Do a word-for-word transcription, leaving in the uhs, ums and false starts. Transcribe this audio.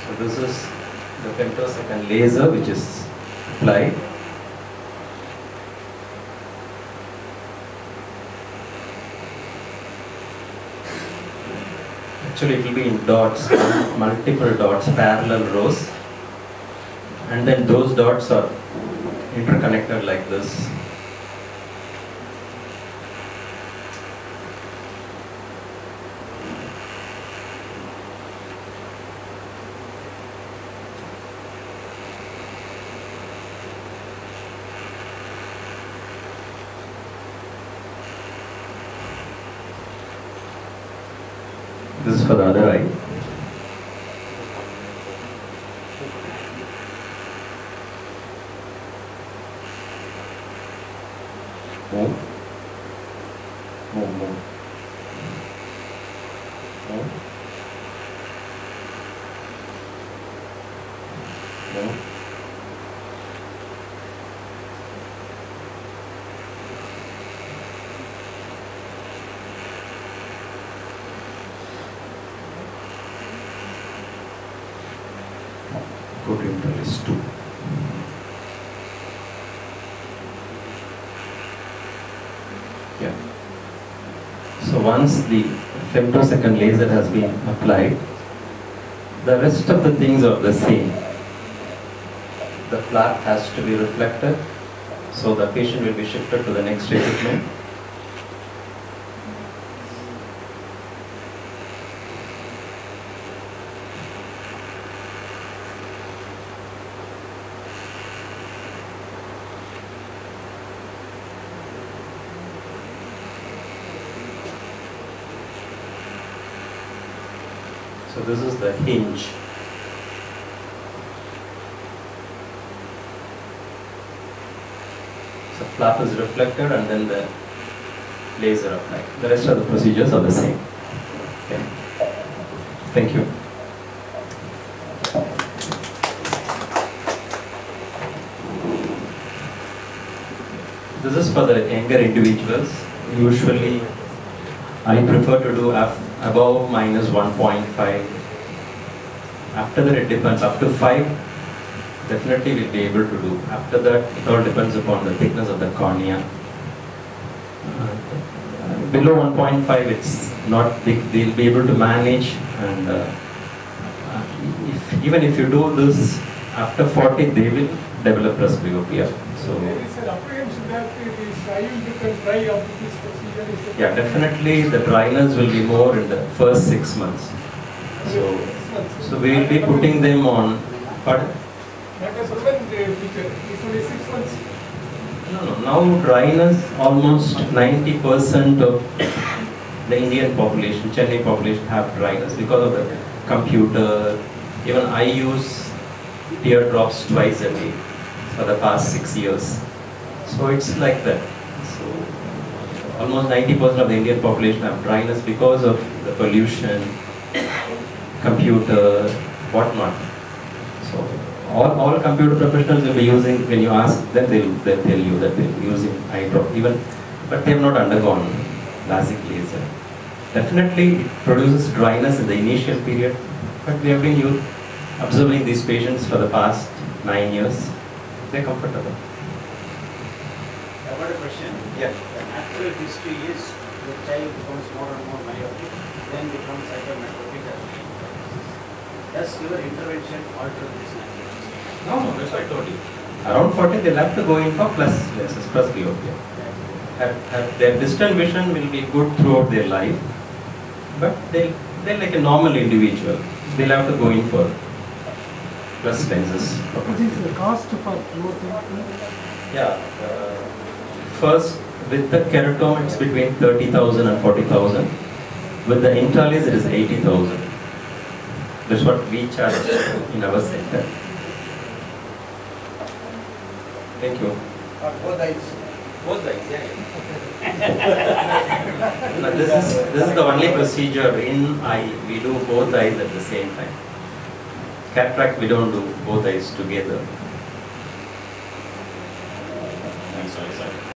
So this is the femtosecond laser which is applied. Actually it will be in dots, multiple dots, parallel rows, and then those dots are interconnected like this. This is for the other eye. Move. Move, move. Move. Move. Go to interlist two. Yeah. So once the femtosecond laser has been applied, the rest of the things are the same. The flap has to be reflected, so the patient will be shifted to the next treatment. So this is the hinge. So flap is reflected and then the laser applied. The rest of the procedures are the same. Okay. Thank you. This is for the younger individuals. Usually I prefer to do above minus one point five. After that it depends, up to five definitely we'll be able to do. After that it all depends upon the thickness of the cornea. Uh, below one point five it's not thick, they'll be able to manage, and uh, if, even if you do this after forty they will develop presbyopia. So there is an apprehension that the eye will become dry after this procedure. Is yeah, definitely the dryness will be more in the first six months. So, so we will be putting them on. Pardon? That is urban feature. It's only six months. No, no. Now dryness, almost ninety percent of the Indian population, Chennai population have dryness because of the computer. Even I use teardrops twice a day for the past six years. So it's like that. So almost ninety percent of the Indian population have dryness because of the pollution, computer, whatnot. So all, all computer professionals will be using, when you ask them, they'll, they'll tell you that they're using eye drop, even, but they have not undergone LASIK laser. Definitely it produces dryness in the initial period, but we have been used, observing these patients for the past nine years. They're comfortable. I've got a question. Yeah. The natural history is the child becomes more and more myopic, then becomes hypermetropic. Does your intervention alter this natural history? No, no, that's what I told you. Around forty, they'll have to go in for plus lenses, plus presbyopia. Have, have their distant vision will be good throughout their life, but they'll, they're like a normal individual. They'll have to go in for plus lenses. What is the cost for both? Yeah. Uh, first, with the keratome, it's between thirty thousand and forty thousand. With the Intalis, it is eighty thousand. That's what we charge in our center. Thank you. Or both eyes? Both eyes, yeah. Now, this is this is the only procedure in eye. We do both eyes at the same time. Cataract, we don't do both eyes together.